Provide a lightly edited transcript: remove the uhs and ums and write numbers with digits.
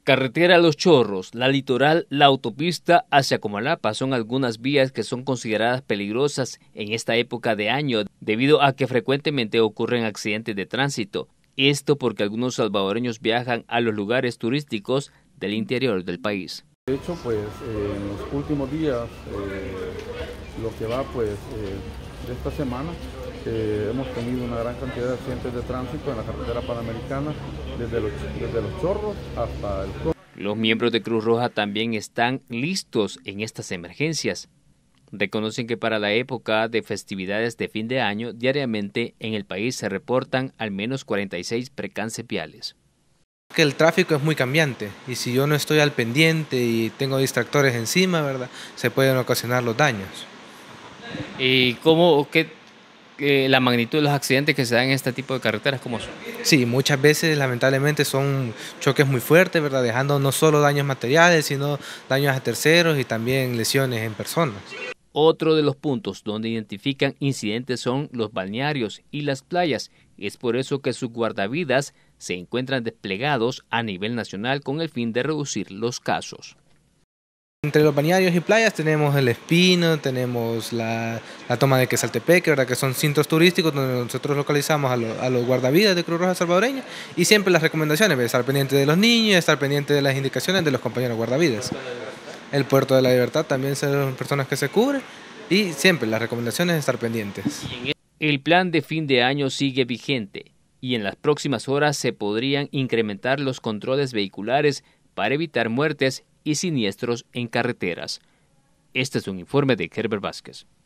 Carretera Los Chorros, la Litoral, la autopista hacia Comalapa son algunas vías que son consideradas peligrosas en esta época de año debido a que frecuentemente ocurren accidentes de tránsito. Esto porque algunos salvadoreños viajan a los lugares turísticos del interior del país. De hecho, pues en los últimos días, lo que va de esta semana, hemos tenido una gran cantidad de accidentes de tránsito en la carretera panamericana, desde los Chorros hasta el Coro. Los miembros de Cruz Roja también están listos en estas emergencias. Reconocen que para la época de festividades de fin de año, diariamente en el país se reportan al menos 46 percances viales. Que el tráfico es muy cambiante y si yo no estoy al pendiente y tengo distractores encima, ¿verdad?, se pueden ocasionar los daños. ¿Y la magnitud de los accidentes que se dan en este tipo de carreteras, cómo son? Sí, muchas veces lamentablemente son choques muy fuertes, ¿verdad?, dejando no solo daños materiales, sino daños a terceros y también lesiones en personas. Otro de los puntos donde identifican incidentes son los balnearios y las playas. Es por eso que sus guardavidas se encuentran desplegados a nivel nacional con el fin de reducir los casos. Entre los balnearios y playas tenemos el Espino, tenemos la toma de Quesaltepeque, ¿verdad?, que son cintos turísticos donde nosotros localizamos a los guardavidas de Cruz Roja Salvadoreña, y siempre las recomendaciones, estar pendiente de los niños, estar pendiente de las indicaciones de los compañeros guardavidas. El Puerto de la Libertad también son personas que se cubren y siempre las recomendaciones es estar pendientes. El plan de fin de año sigue vigente y en las próximas horas se podrían incrementar los controles vehiculares para evitar muertes y siniestros en carreteras. Este es un informe de Herbert Vázquez.